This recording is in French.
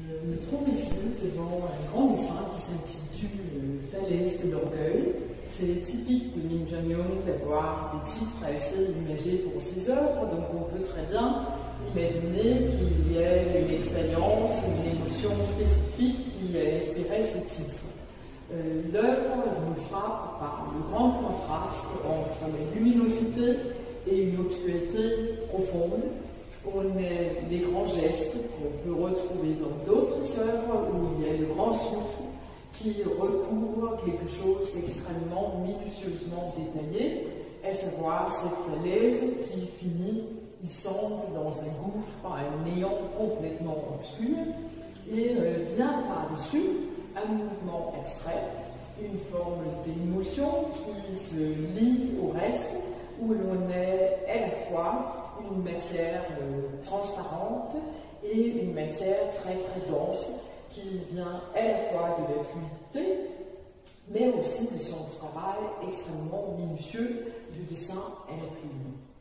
Je me trouve ici devant un grand dessin qui s'intitule Falaise de l'orgueil. C'est typique de Min Jung-yoon d'avoir des titres assez imagés pour ses œuvres, donc on peut très bien imaginer qu'il y ait une expérience, une émotion spécifique qui a inspiré ce titre. L'œuvre me frappe par le grand contraste entre la luminosité et une obscurité profonde. On a des grands gestes qu'on peut retrouver dans d'autres œuvres où il y a le grand souffle qui recouvre quelque chose d'extrêmement minutieusement détaillé, à savoir cette falaise qui finit, il semble, dans un gouffre, un néant complètement obscur, et vient par-dessus un mouvement abstrait, une forme d'émotion qui se lie au reste, où l'on est à la fois une matière transparente et une matière très très dense qui vient à la fois de la fluidité mais aussi de son travail extrêmement minutieux du dessin à la plume.